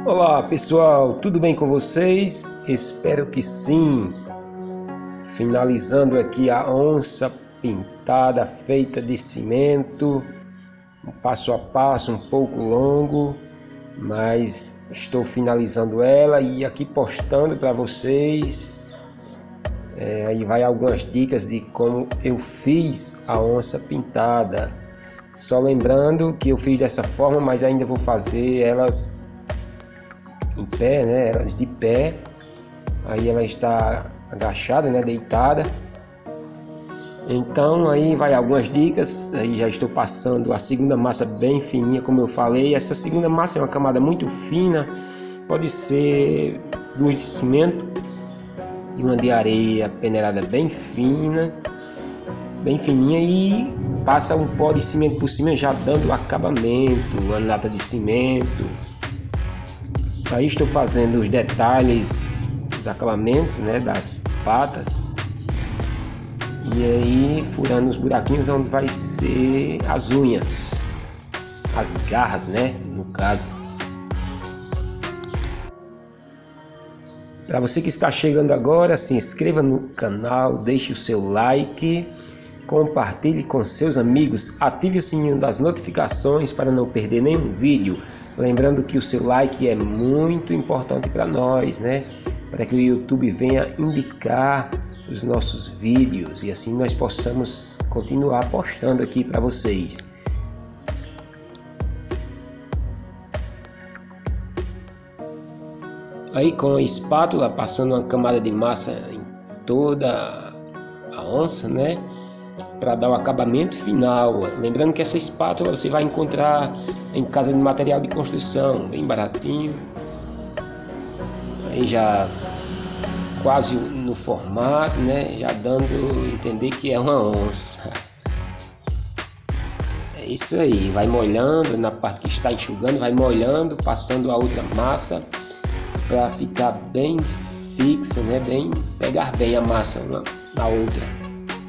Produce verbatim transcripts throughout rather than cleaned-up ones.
Olá pessoal, tudo bem com vocês? Espero que sim. Finalizando aqui a onça pintada feita de cimento, um passo a passo um pouco longo, mas estou finalizando ela e aqui postando para vocês. É, aí vai algumas dicas de como eu fiz a onça pintada. Só lembrando que eu fiz dessa forma, mas ainda vou fazer elas em pé, né? Elas de pé. Aí ela está agachada, né? Deitada. Então aí vai algumas dicas. Aí já estou passando a segunda massa bem fininha, como eu falei. Essa segunda massa é uma camada muito fina. Pode ser duas de cimento e uma de areia peneirada bem fina, bem fininha, e passa um pó de cimento por cima, já dando acabamento, uma nata de cimento. Aí estou fazendo os detalhes, os acabamentos, né, das patas, e aí furando os buraquinhos onde vai ser as unhas, as garras, né, no caso. Para você que está chegando agora, se inscreva no canal, deixe o seu like, compartilhe com seus amigos, ative o sininho das notificações para não perder nenhum vídeo. Lembrando que o seu like é muito importante para nós, né? Para que o YouTube venha indicar os nossos vídeos e assim nós possamos continuar postando aqui para vocês. Aí com a espátula passando uma camada de massa em toda a onça, né? Para dar o acabamento final. Lembrando que essa espátula você vai encontrar em casa de material de construção, bem baratinho. Aí já quase no formato, né? Já dando a entender que é uma onça. É isso aí, vai molhando na parte que está enxugando, vai molhando, passando a outra massa para ficar bem fixa, né? Bem, pegar bem a massa uma na outra.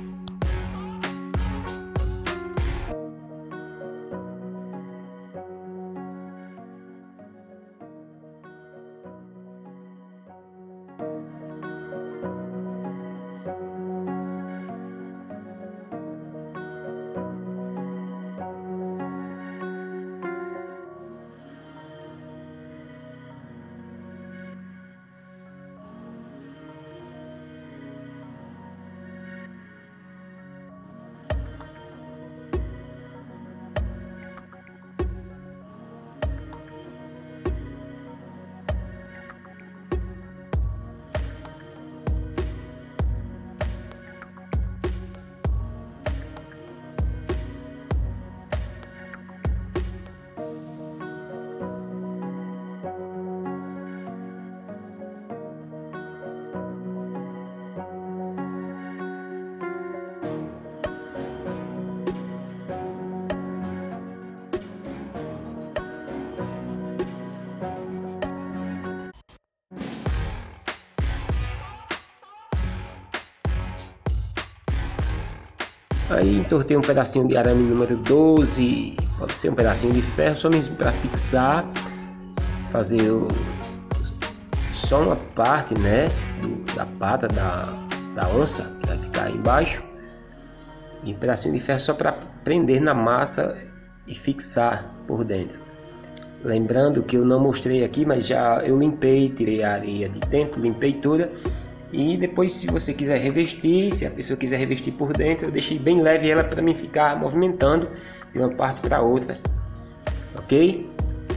Aí entortei um pedacinho de arame número doze, pode ser um pedacinho de ferro, só mesmo para fixar, fazer o, só uma parte, né, do, da pata da, da onça, que vai ficar aí embaixo, e um pedacinho de ferro só para prender na massa e fixar por dentro. Lembrando que eu não mostrei aqui, mas já eu limpei, tirei a areia de dentro, limpei toda. E depois, se você quiser revestir, se a pessoa quiser revestir por dentro, eu deixei bem leve ela para mim ficar movimentando de uma parte para outra, ok?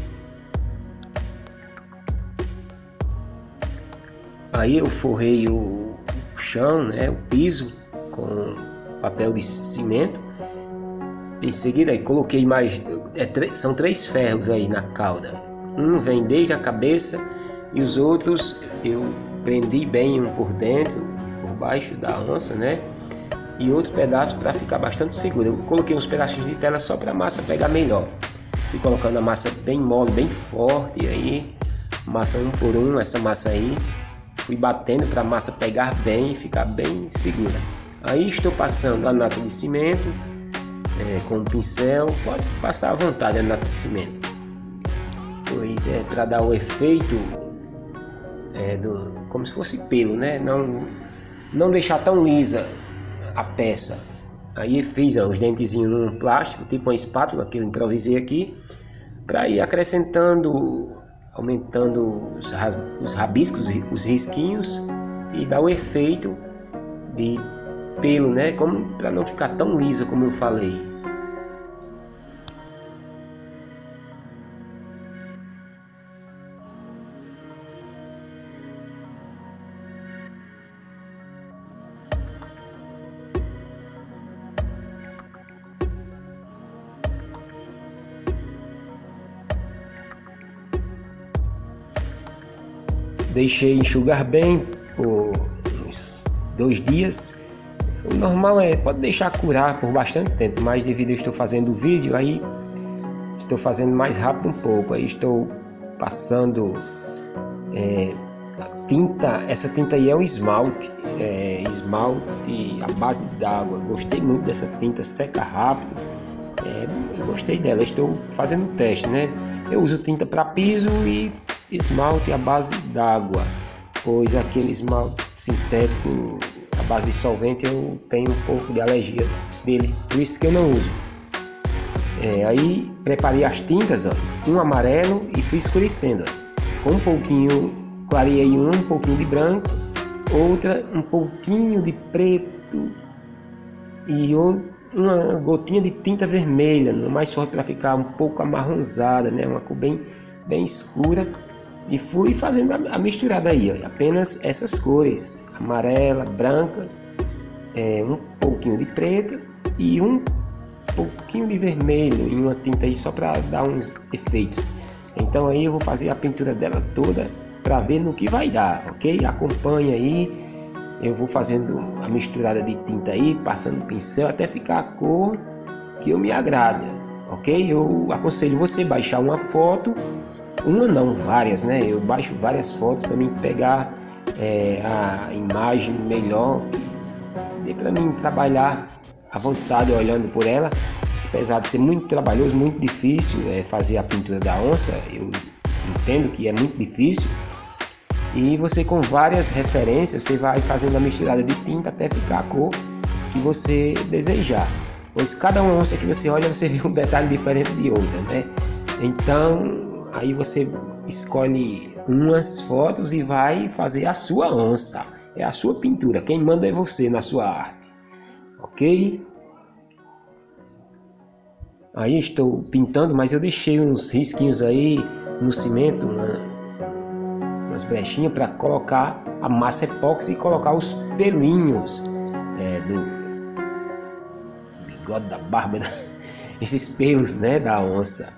Aí eu forrei o chão, né, o piso com papel de cimento. Em seguida, aí coloquei mais, é, são três ferros aí na cauda. Um vem desde a cabeça e os outros eu prendi bem um por dentro, por baixo da onça, né? E outro pedaço para ficar bastante seguro. Eu coloquei uns pedaços de tela só para a massa pegar melhor. Fui colocando a massa bem mole, bem forte, e aí massa um por um, essa massa aí. Fui batendo para a massa pegar bem e ficar bem segura. Aí estou passando a nata de cimento é, com um pincel. Pode passar à vontade a nata de cimento. pois é para dar o efeito é, do, como se fosse pelo, né? Não, não deixar tão lisa a peça. Aí fiz ó, os dentezinhos num plástico, tipo uma espátula que eu improvisei aqui, para ir acrescentando, aumentando os, os rabiscos, os risquinhos e dar o efeito de pelo, né? Como para não ficar tão lisa como eu falei. Deixei enxugar bem por uns dois dias. O normal é, pode deixar curar por bastante tempo, mas devido a eu estou fazendo o vídeo, aí estou fazendo mais rápido um pouco. Aí estou passando é, tinta, essa tinta aí é um esmalte, é, esmalte à base d'água. Gostei muito dessa tinta, seca rápido. É, eu gostei dela, estou fazendo o teste, né? Eu uso tinta para piso e esmalte à base d'água, pois aquele esmalte sintético à base de solvente eu tenho um pouco de alergia dele, por isso que eu não uso. É, aí preparei as tintas, ó, um amarelo e fui escurecendo, ó, com um pouquinho, clareei um, um pouquinho de branco, outra um pouquinho de preto e uma gotinha de tinta vermelha, mais forte para ficar um pouco amarronzada, né, uma cor bem, bem escura. E fui fazendo a misturada aí, ó, apenas essas cores, amarela, branca, é, um pouquinho de preta e um pouquinho de vermelho em uma tinta aí só para dar uns efeitos. Então aí eu vou fazer a pintura dela toda para ver no que vai dar, ok? Acompanha aí, eu vou fazendo a misturada de tinta aí, passando o pincel até ficar a cor que eu me agrada, ok? Eu aconselho você baixar uma foto. Uma não, várias, né? Eu baixo várias fotos para mim pegar é, a imagem melhor, que dê para mim trabalhar à vontade olhando por ela. Apesar de ser muito trabalhoso, muito difícil é, fazer a pintura da onça, eu entendo que é muito difícil. E você com várias referências, você vai fazendo a misturada de tinta até ficar a cor que você desejar. Pois cada onça que você olha, você vê um detalhe diferente de outra, né? Então aí você escolhe umas fotos e vai fazer a sua onça. É a sua pintura. Quem manda é você na sua arte. Ok? Aí estou pintando, mas eu deixei uns risquinhos aí no cimento, uma, umas brechinhas para colocar a massa epóxi e colocar os pelinhos é, do bigode, da barba, esses pelos, né, da onça.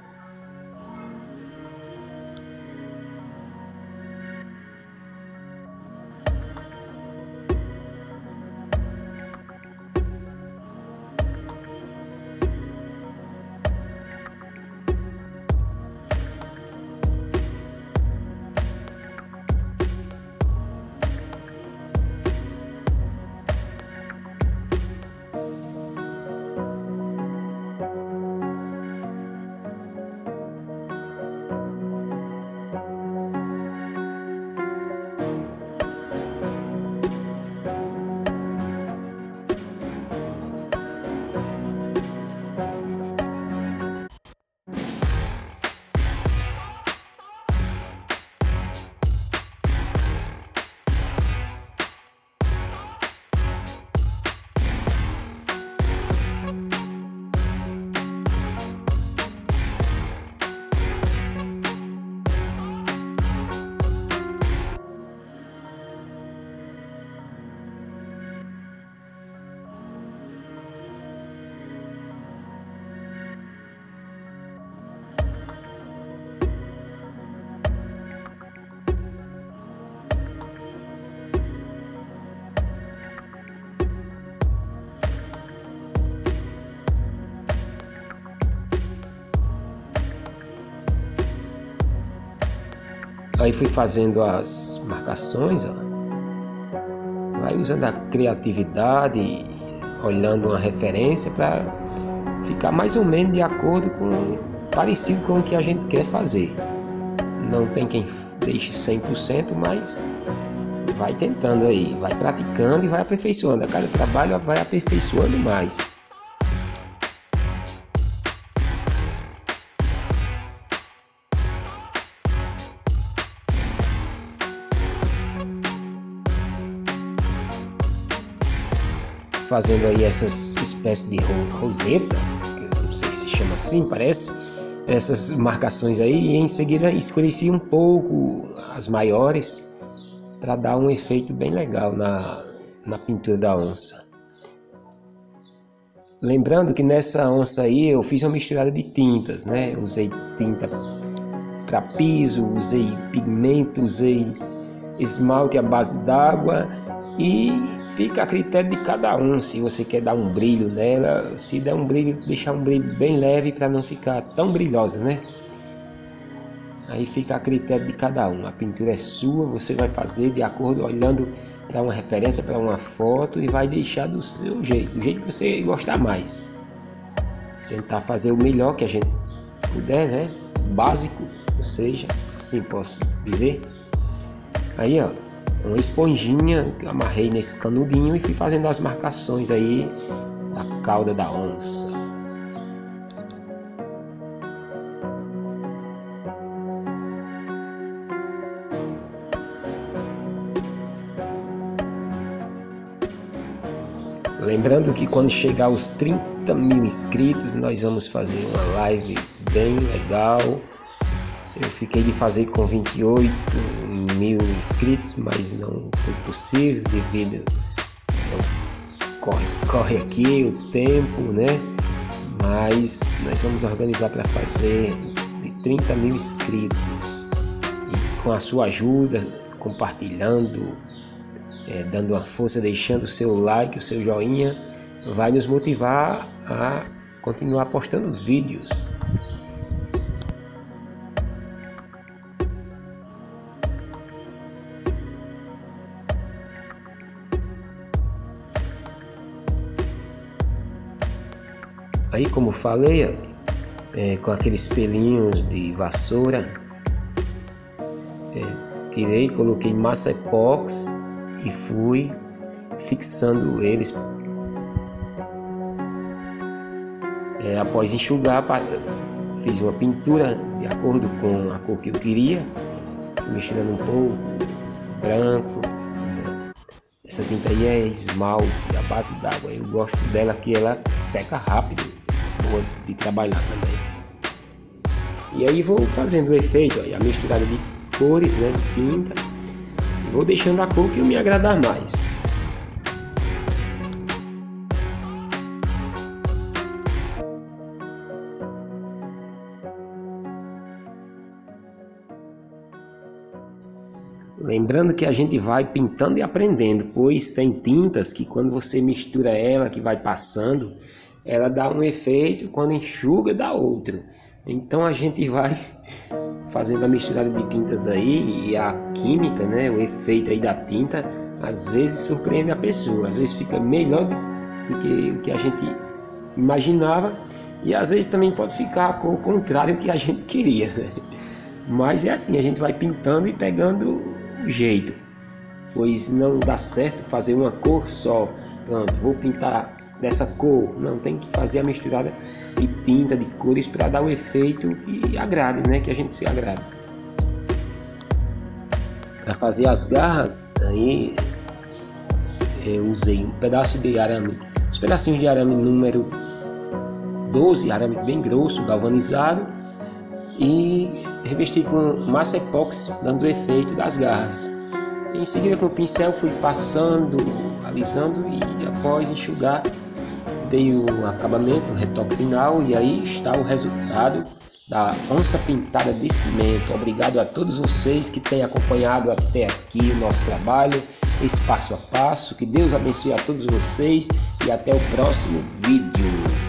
Aí fui fazendo as marcações, ó. Vai usando a criatividade, olhando uma referência para ficar mais ou menos de acordo com, parecido com o que a gente quer fazer. Não tem quem deixe cem por cento, mas vai tentando aí, vai praticando e vai aperfeiçoando. A cada trabalho vai aperfeiçoando mais. Fazendo aí essas espécies de roseta, que eu não sei se chama assim, parece, essas marcações aí, e em seguida escureci um pouco as maiores para dar um efeito bem legal na, na pintura da onça. Lembrando que nessa onça aí eu fiz uma misturada de tintas, né? Usei tinta para piso, usei pigmento, usei esmalte à base d'água e fica a critério de cada um, se você quer dar um brilho nela, se der um brilho, deixar um brilho bem leve para não ficar tão brilhosa, né? Aí fica a critério de cada um, a pintura é sua, você vai fazer de acordo, olhando para uma referência, para uma foto e vai deixar do seu jeito, do jeito que você gostar mais. Tentar fazer o melhor que a gente puder, né? Básico, ou seja, assim posso dizer. Aí, ó, uma esponjinha que amarrei nesse canudinho e fui fazendo as marcações aí da cauda da onça. Lembrando que quando chegar aos trinta mil inscritos, nós vamos fazer uma live bem legal. Eu fiquei de fazer com vinte e oito mil inscritos, mas não foi possível devido ao corre, corre aqui, o tempo, né? Mas nós vamos organizar para fazer de trinta mil inscritos. E com a sua ajuda, compartilhando, é, dando uma força, deixando o seu like, o seu joinha, vai nos motivar a continuar postando vídeos. Aí, como falei, é, com aqueles pelinhos de vassoura, é, tirei, coloquei massa epóxi e fui fixando eles. É, após enxugar, fiz uma pintura de acordo com a cor que eu queria, fui misturando um pouco branco. Essa tinta aí é esmalte, a base d'água. Eu gosto dela que ela seca rápido, boa de trabalhar também. E aí vou fazendo o efeito, ó, a misturada de cores, né, de tinta, e vou deixando a cor que me agradar mais. Lembrando que a gente vai pintando e aprendendo, pois tem tintas que quando você mistura ela, que vai passando, ela dá um efeito, quando enxuga dá outro. Então a gente vai fazendo a misturada de tintas aí, e a química, né, o efeito aí da tinta, às vezes surpreende a pessoa, às vezes fica melhor do que o que a gente imaginava, e às vezes também pode ficar com o contrário do que a gente queria. Mas é assim, a gente vai pintando e pegando o jeito, pois não dá certo fazer uma cor só, pronto, vou pintar dessa cor, não, tem que fazer a misturada de tinta, de cores, para dar o efeito que agrade, né, que a gente se agrade. Para fazer as garras, aí eu usei um pedaço de arame, os pedacinhos de arame número doze, arame bem grosso, galvanizado, e revesti com massa epóxi, dando o efeito das garras. Em seguida, com o pincel, fui passando, alisando, e após enxugar, dei o acabamento, o retoque final, e aí está o resultado da onça pintada de cimento. Obrigado a todos vocês que têm acompanhado até aqui o nosso trabalho, esse passo a passo. Que Deus abençoe a todos vocês e até o próximo vídeo.